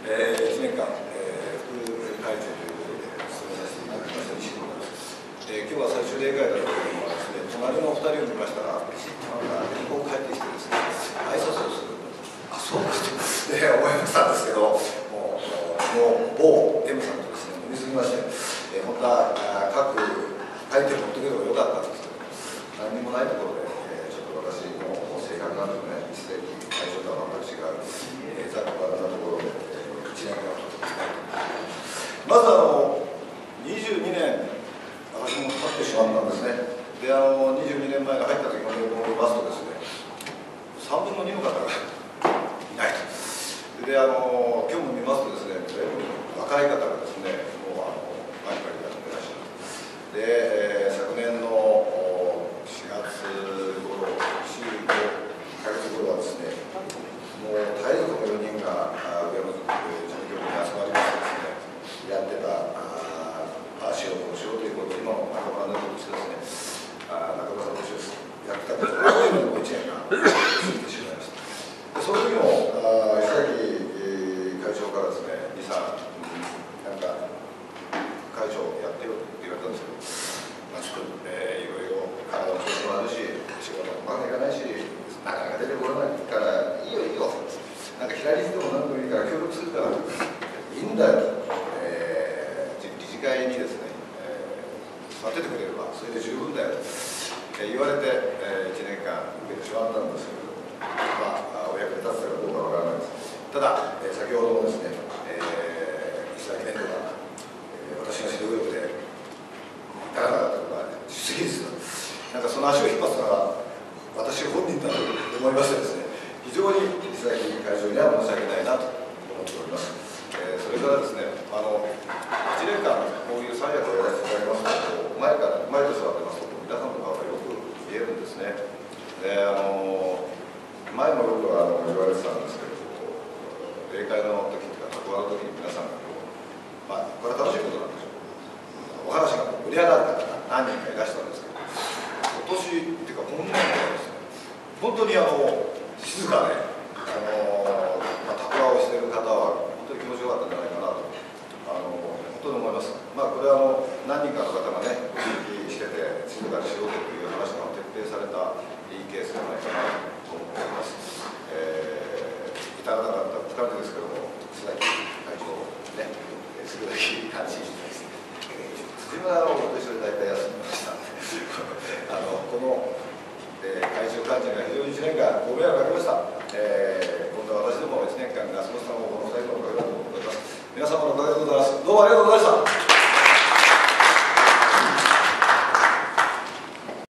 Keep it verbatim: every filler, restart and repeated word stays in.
えー、いちねんかん、えー、副会長ということで務めさせていただきました西野です。えー、今日は最終例会だというのはですね、隣のお二人を見ましたら、きちっとまた日本帰ってきてですね、挨拶をする。あ、そうですと、えー、思いましたんですけど、もう、もう某 M さんとですね、飲みすぎまして、えー、本当は各会見持ってくればよかったんですけど、何にもないところで、えー、ちょっと私の性格なんですね、一世紀会長とは全く違う、えー、ざっくばらんなところで、えー、いちねんかんを取っていきたいと思います。まずあのにじゅうにねん、私も経ってしまったんですね。で、あのにじゅうにねんまえが入った時の映像を見ますとですね、さんぶんのにの方がいないと。で、あの今日も見ますとですね、若い方がですね、もうあのバリバリやってらっしゃる。で、えー、昨年のしがつ頃、じゅうごかげつ頃はですね、もう絶えずこのよにんが上の事務局に集まりましてですね、やってた、ああしよう、こうしようということを、今の中村のとしてですね、あ中村さんと一緒です。やってたことが、あっという間にもういちねんが過ぎてしまいました。でその時も、あ石崎会長からですね、にさん、なんか、会長やってよって言われたんですけど、まあ、ちょっと、えー、いろいろ体の調子もあるし、仕事もうまくいかないし、なかなか出てこれないから、いいよいいよ、なんか左利きでも何でもいいから協力するから、いいんだよと、えー、理事会にですね、えー、座っててくれれば、それで十分だよと、えー、言われて、えー、いちねんかん受けてしまったんですけど、まあ、お役に立つかどうかわからないです。ただ、えー、先ほどもですね、えー、石崎年度が、えー、私の指導力で至らなかったことは実績ですが、なんかその足を引っ張ったのは私本人だと思いましてですね、非常に石崎会長には申し訳ないなと思っております。えー、それからですね、あのいちねんかんこういう三役をやらせていただきますと、前から前と座ってますと皆さんの顔がよく見えるんですね。で、あの前もよくあの言われてたんですけど、例会の時とか、講話の時に皆さんがこう、まあ、これは楽しいことなんでしょう。お話が盛り上がる方が何人かいらしたんですけど、今年っていうか、今年度はですね、本当にあの静かで、あのまあ、たくわをしている方は、本当に気持ちよかったんじゃないかなと、あの本当に思います。まあ、これはあの何人かの方がね、ごひいきしてて、静かにしようという話が徹底されたいいケースじゃないかなと思っております。えー、至らなかった感じですけども、須崎会長ね、するだけ感心してですね、辻村をと一緒に大体休みましたので、あのこの、えー、会長幹事が非常にいちねんかんご迷惑をかけました。えー、今度は私どもいちねんかんが過ごしたのをこのふたりのおかげだと思っております。皆様のおかげでございます。どうもありがとうございました。